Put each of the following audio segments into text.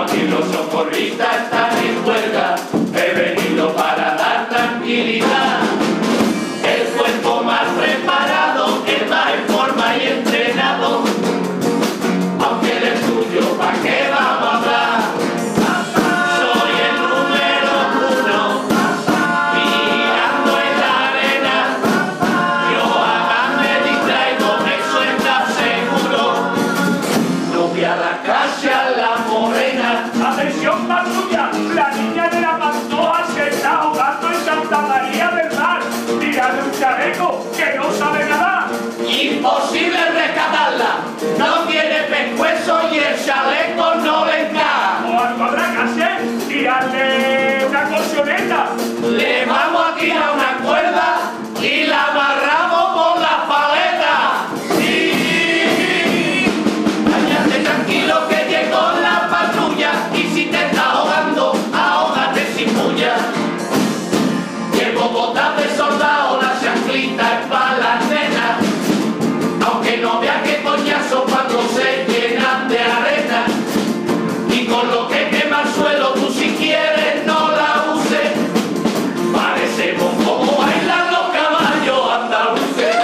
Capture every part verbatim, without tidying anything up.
aquí los socorristas están en huelga, he venido para dar tranquilidad. El cuerpo más preparado, el más en forma y entrenado, aunque el estudio, ¿pa' qué vamos a hablar? Soy el número uno, mirando en la arena, yo haga me distraigo, eso está seguro, no voy a la calle a la morena. Atención patrulla, la niña de la Pantoja se está ahogando en Santa María del Mar. Tirarle un chaleco que no sabe nadar. Imposible rescatarla, no tiene pescuezo y el chaleco no le encaja. O algo habrá que hacer, tirarle una colchoneta. Le vamos a tirar una cuerda y la amarramos por la paleta. Sí, cállate tranquilo que llegó la patrulla y si te estás ahogando, ahógate sin puya. Llevo botas de soldado, la chanclita es para las nenas, aunque no veas que coñazo cuando se llenan de arena. Y con lo que quema el suelo, tú si quieres no la uses. Parecemos como bailan los caballos andaluces.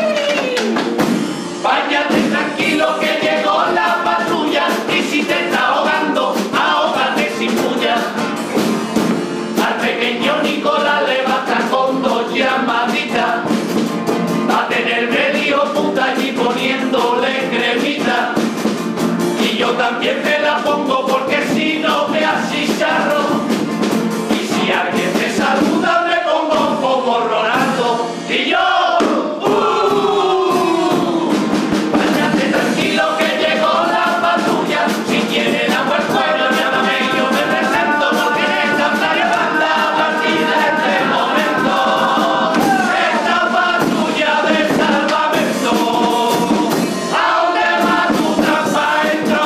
Báñate tranquilo que llegó la patrulla y si te está ahogando, ahógate sin puya. Al pequeño Nicolás le basta con dos llamaditas a tener medio puta allí poniéndole cremita. Y yo también me la pongo porque si no me achicharro. Y si alguien me saluda me pongo como Ronaldo. Y yo, uh, váyate tranquilo que llegó la patrulla. Si tiene agua al cuello, llámame y yo me presento porque en esta playa banda a partir de este momento. Esta patrulla de salvamento, ¿a dónde va tu trampa entró?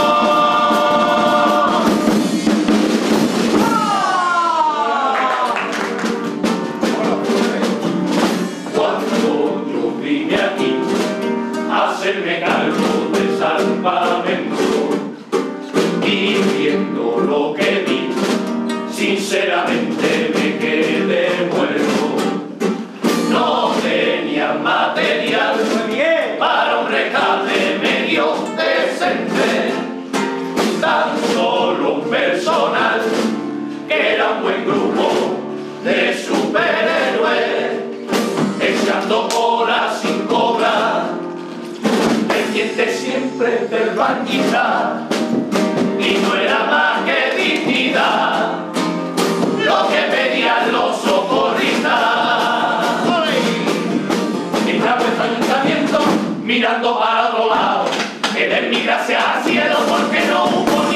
Cuando yo vine aquí a hacerme cargo del salvamento y viendo lo que vi, sinceramente me quedé muerto. No tenía material para un rescate medio decente, tan solo un personal que era un buen grupo de superhéroes, echando horas sin cobrar, pendiente siempre del bañista, y no era más que dignidad lo que pedían los socorristas. Entra vuestro ayuntamiento mirando para otro lado, que den mi gracias al cielo porque no hubo